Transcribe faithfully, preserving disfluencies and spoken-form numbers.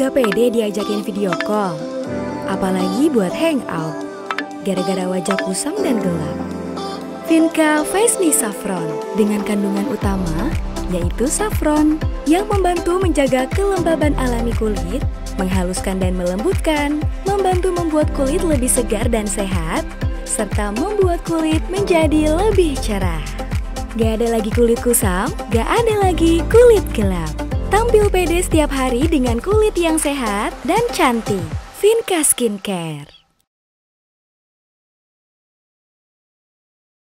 Gak pede diajakin video call, apalagi buat hangout, gara-gara wajah kusam dan gelap. Vinca Face Me Saffron dengan kandungan utama yaitu saffron yang membantu menjaga kelembaban alami kulit, menghaluskan dan melembutkan, membantu membuat kulit lebih segar dan sehat, serta membuat kulit menjadi lebih cerah. Gak ada lagi kulit kusam, gak ada lagi kulit gelap. Tampil pede setiap hari dengan kulit yang sehat dan cantik. Vinca Skincare.